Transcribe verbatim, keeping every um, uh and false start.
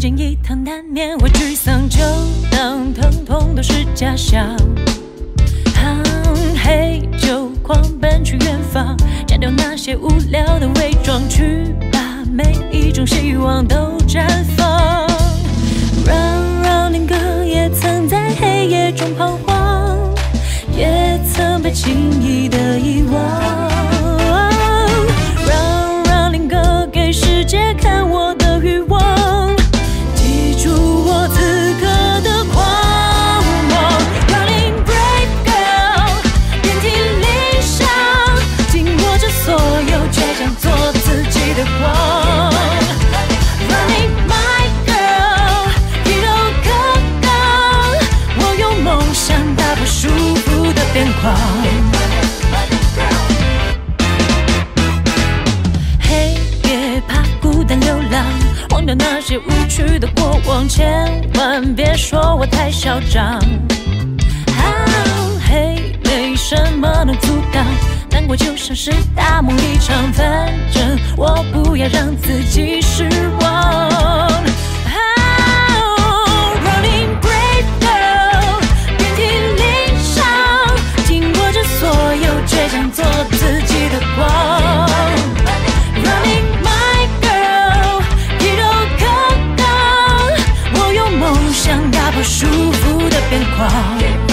见一趟难免会沮丧，就当疼痛都是假象。嘿，就狂奔去远方，摘掉那些无聊的伪装，去把每一种希望都绽放。让让恋歌也曾在黑夜中彷徨，也曾被轻易的遗忘。让让恋歌给世界看我的欲望，记住我此刻的狂妄。Running brave girl， 遍体鳞伤，紧握着所有倔强，做自己的光。Running my girl， 一头可刚，我用梦想打破束缚的边框。忘掉那些无趣的过往，千万别说我太嚣张。啊，嘿，没什么能阻挡，难过就像是大梦一场，反正我不要让自己失望。Running brave girl， 遍体鳞伤，紧握着所有倔强，做自己的光。Running想打破束缚的边框。